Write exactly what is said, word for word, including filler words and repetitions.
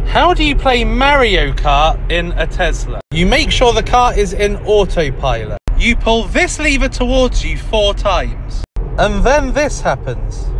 How do you play Mario Kart in a Tesla? You make sure the car is in autopilot. You pull this lever towards you four times. And then this happens.